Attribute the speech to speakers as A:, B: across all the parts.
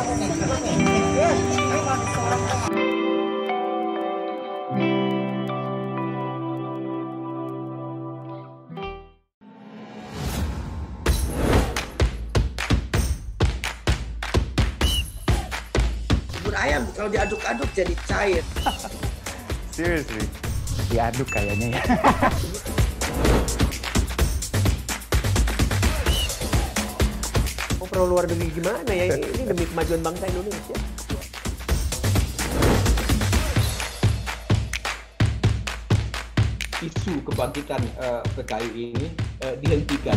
A: Bubur ayam kalau diaduk-aduk jadi cair.
B: Seriously, diaduk kayaknya ya.
C: Mau pro luar negeri gimana ya? Ini demi kemajuan bangsa Indonesia.
D: Isu kebangkitan PKI ini dihentikan.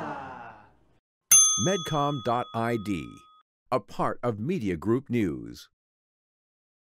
E: Medcom.id, a part of Media Group News.